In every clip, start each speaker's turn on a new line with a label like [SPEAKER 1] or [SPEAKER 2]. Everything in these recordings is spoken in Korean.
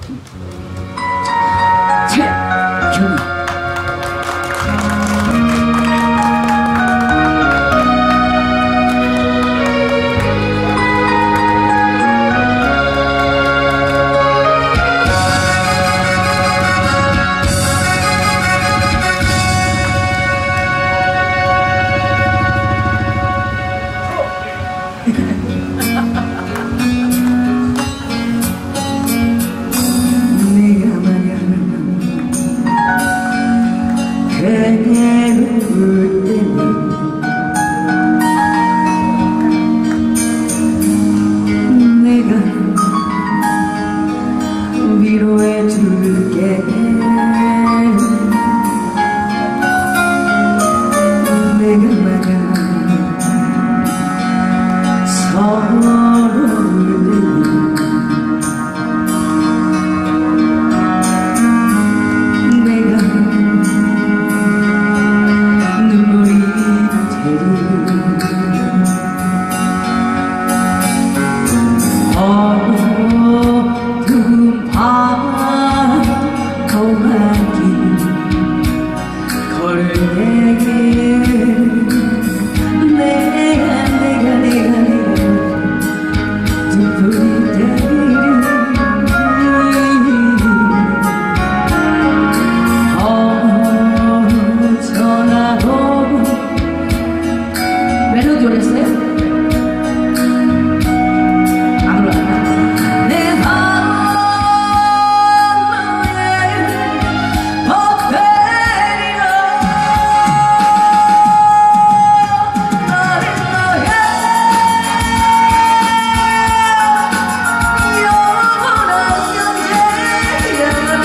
[SPEAKER 1] 최경희.
[SPEAKER 2] 그대를 때는 내가 위로해 줄게. 내가 만약 서러울 때는 내가 눈물이 되리. 어두운 밤 험한 길 걸을 때에 내가 등불이 되리. 전화로 멜로디 올렸어요? 안 올라갔나? 내 하루에 버티리라. 나의 영원한 영재야.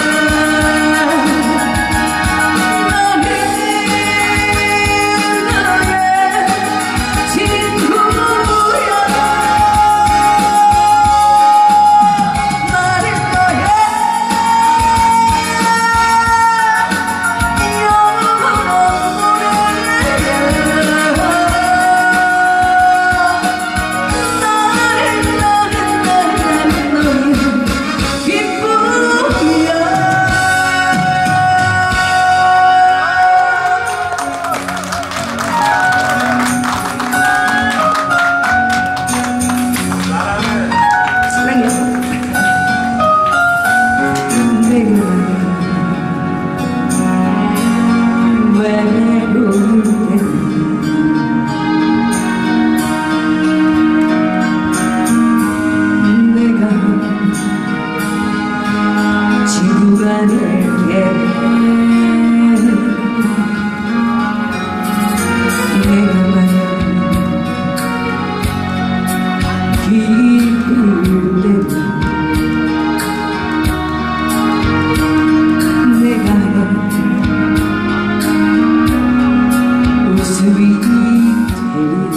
[SPEAKER 2] 친구가 될게. 내가 만약 기쁠 때는 내가 웃음이 되리.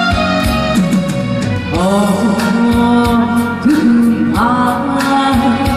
[SPEAKER 2] 어두운 밤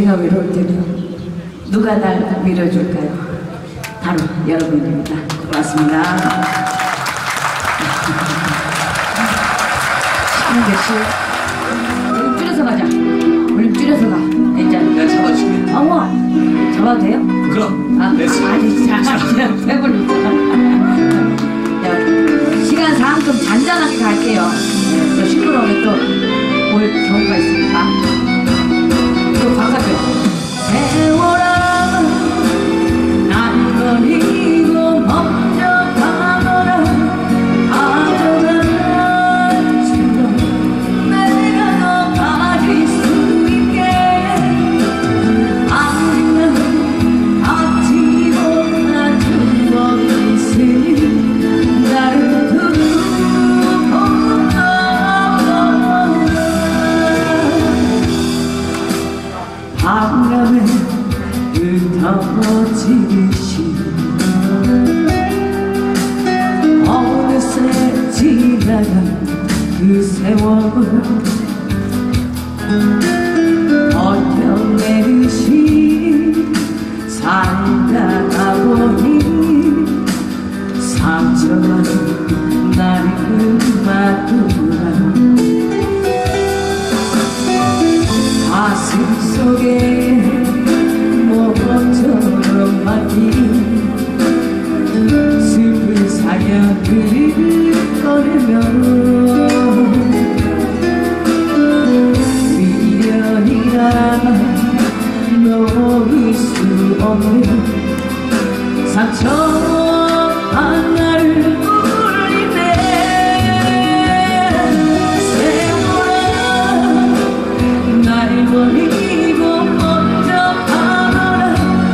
[SPEAKER 2] 제가 외로울 때는 누가 날 밀어줄까요? 바로 여러분입니다. 고맙습니다. 우리 줄여서 가자. 우리 줄여서 가. 이제
[SPEAKER 1] 내가 잡아줄게.
[SPEAKER 2] 어머, 잡아도 돼요?
[SPEAKER 1] 그럼.
[SPEAKER 2] 아니, 자, 배불러. 시간 상좀 잔잔하게 갈게요. 또 시끄러우면 또 올 경우가 있으니까. 또 바깥에 세월아 날 버리고 먼저 가거라 아저간 주로 내가 너 가질 수 있게 아직은 아직 못한 추억이 있으니 나를 두고 바람에 흩어지듯이 어느새 지나간 그 세월을 버텨내듯이 살다가 보니 상처가 나를 금마두라 가슴 속에 모험처럼 막힌 슬픈 사연들을 꺼내며 미련이라 놓을 수 없는 상처한 나를 버리고 먼저 가거라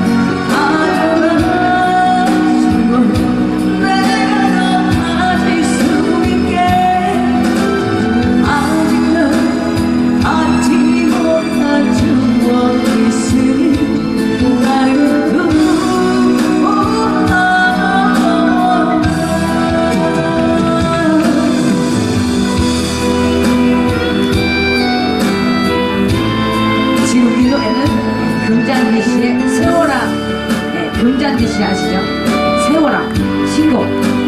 [SPEAKER 2] 가져가 주고 내가 너 가질 수 있게 아직은 아직 못한 추억이 있으니 나를 두고 지금 이 노래는 금잔디 씨의 세월아. 네, 금잔디 씨 아시죠? 세월아 신곡.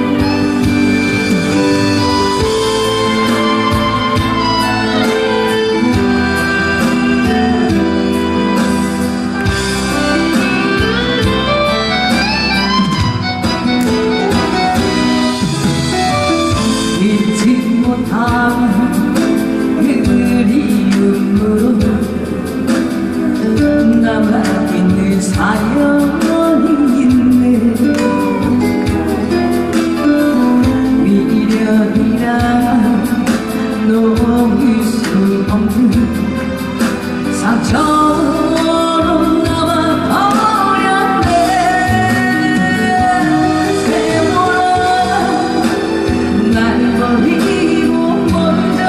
[SPEAKER 2] 잊지 못한 그리움으로 남아있는 사연이 있네. 미련이라 놓을 수 없는 상처로 남아버렸네. 세월아 날 버리고 먼저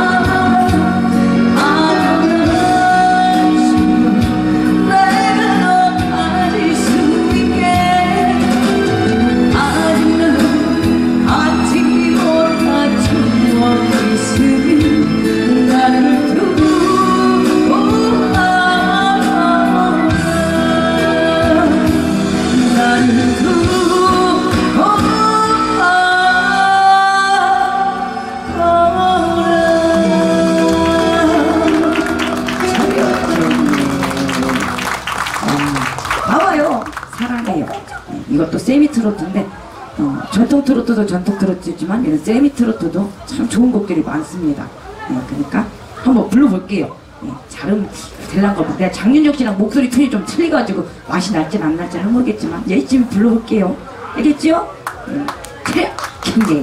[SPEAKER 2] 봐봐요. 사랑해요. 이것도 세미트로트인데 전통 트로트도 전통 트로트지만 이런 세미트로트도 참 좋은 곡들이 많습니다. 그러니까 한번 불러볼게요. 잘은 될란 거 내가 장윤정 씨랑 목소리 톤이 좀 틀려가지고 맛이 날진 안 날지는 모르겠지만 열심히 불러볼게요. 알겠죠? 그래, 김대희.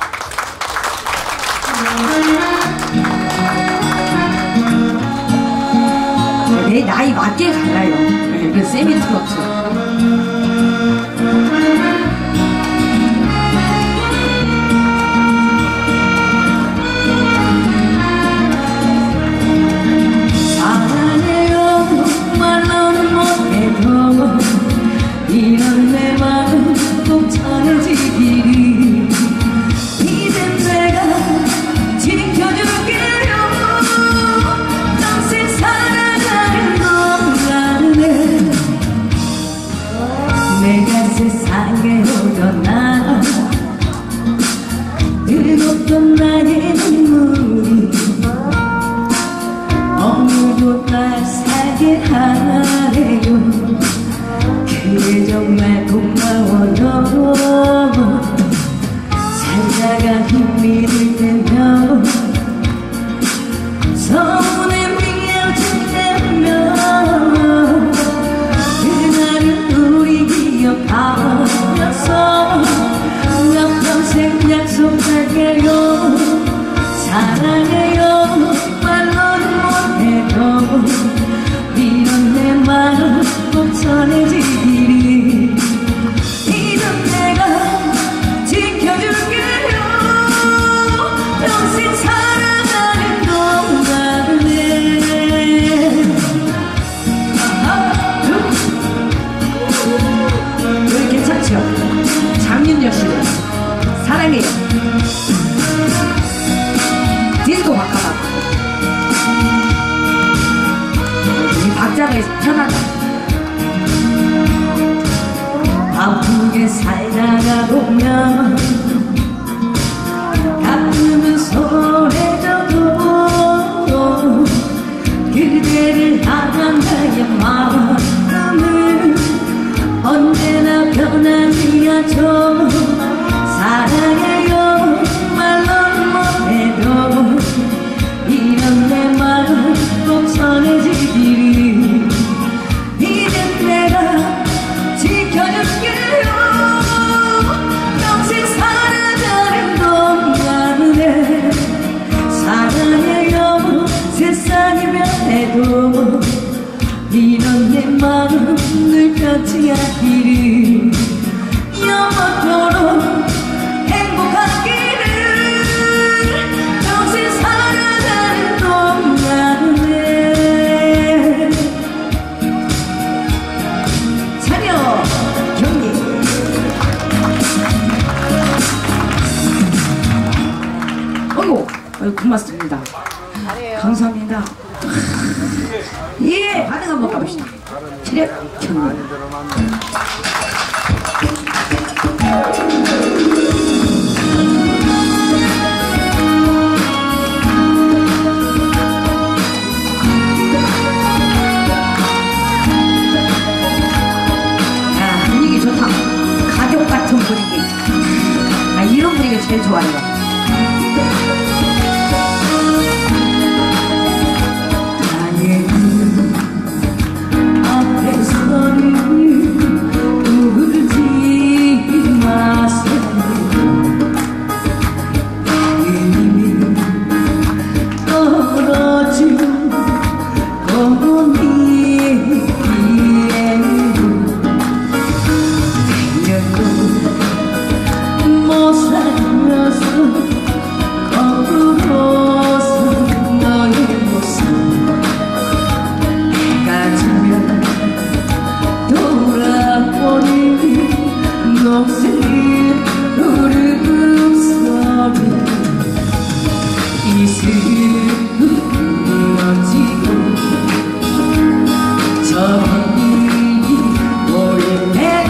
[SPEAKER 2] 내 나이 맞게 갈라요. 이게 세미트로트. 이런 내 마음 꼭 전해지기를 이젠 내가 지켜줄게요. 평생 살아가는 건 묻었던 나의 눈물이 오늘도 날 살게 하네요. 그래 정말 고마워요. 살다가 힘이 들 때면 서운해 미워질 때면 그날은 우리 기억하면서 나 평생 약속할게요. 사랑해요 말로는 못해도 이런 내 마음 꼭 전해지기를 이런 내가 지켜줄게요. 평생 살아가는 동안에 여기 괜찮죠? 장윤정 씨 사랑해요. 디스코 바꿔봐. 이 박자가 편하다. 아프게 살다가 보면 가끔은 소홀해져도 그대를 향한 나의 마음은 언제나 변하지 않죠. 사랑해요 말로는 못해도 이런 내 마음 꼭 전해지기를 이젠 내가 지켜줄게요. 평생 살아가는 동안에 사랑해요. 세상이 변해도 이런 내 마음 늘 변치 않기를 영원토록 행복하기를 평생 살아가는 동안에 차려 경기. 어이구 고맙습니다. 감사합니다. 예, 반응 한번 가봅시다. 차렷 경기. 분위기 좋다. 가족 같은 분위기. 이런 분위기 제일 좋아요. 나의 눈 앞에서는 울지 마세요. 이미 떨어진 꽃잎이에요. 못 살아서 거꾸로서 너의 모습 해가 지면 돌아보니 녹색 흐름 속에 이슬이 무너지고 저기 보이네.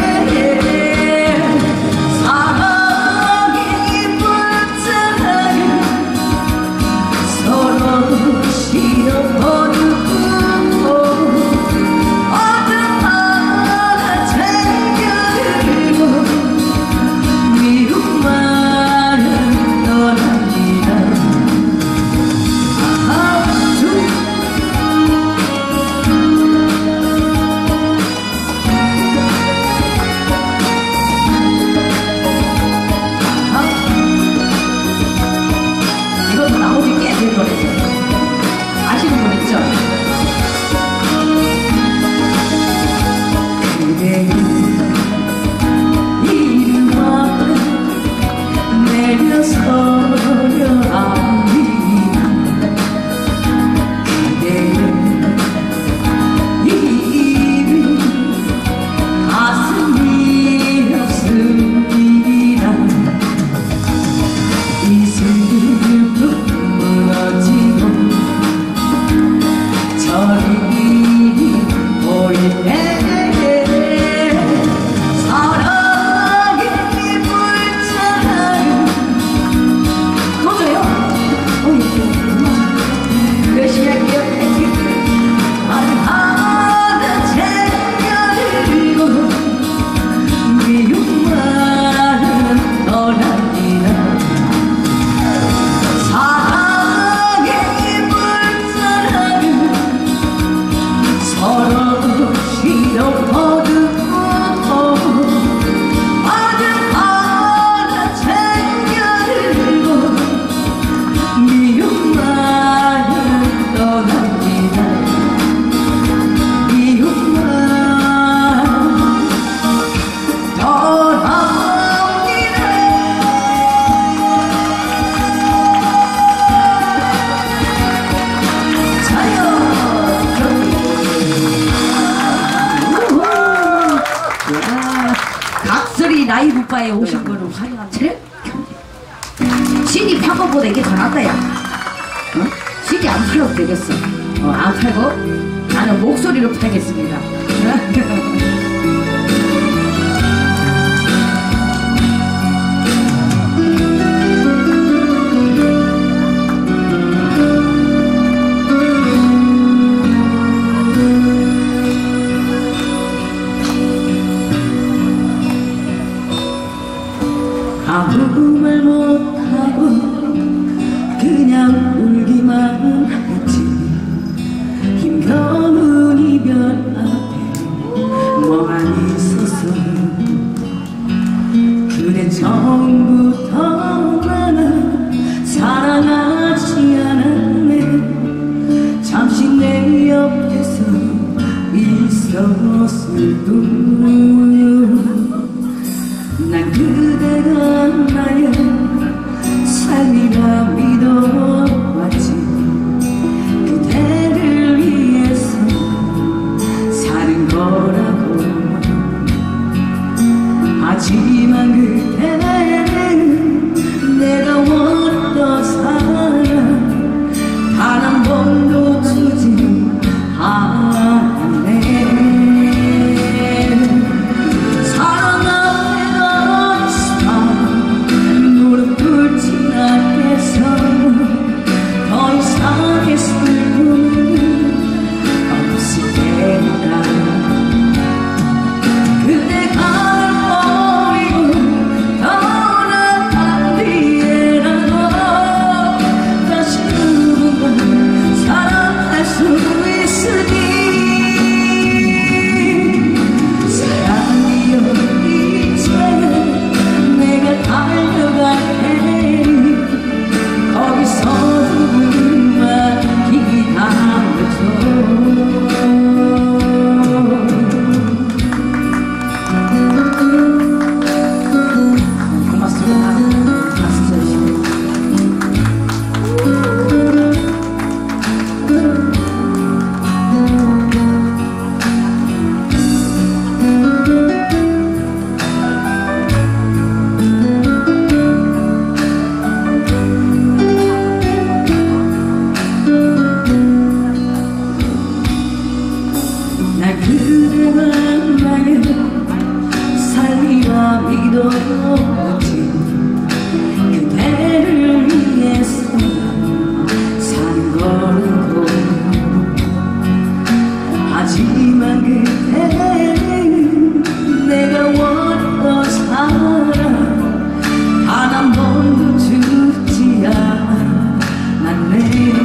[SPEAKER 2] 드라마에 오신 거를 환영합니다. CD 판 것보다 이게 더 낫다, 야. CD 안 팔아도 되겠어. 안 팔고 나는 목소리로 팔겠습니다.
[SPEAKER 1] 아무 말 못하고 그냥 울기만 했지. 힘겨운 이별 앞에 멍하니 있었어. 그대 처음부터 나는 사랑하지 않았네. 잠시 내 옆에서 있었을 뿐. 난 그대가 나의 삶이라 믿어왔지. 그대를 위해서 사는 거라고. 하지만 그대는 내가 원했던 사랑 단 한 번도 주지 않았네. 그대가 나의 삶이라 믿어왔지. 그대를 위해서 산 거라고. 하지만 그대는 내가 원했던 사랑 단 한 번도 주지 않았네.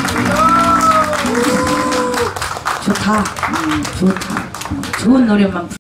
[SPEAKER 2] 좋다. 좋다. 좋은 노래만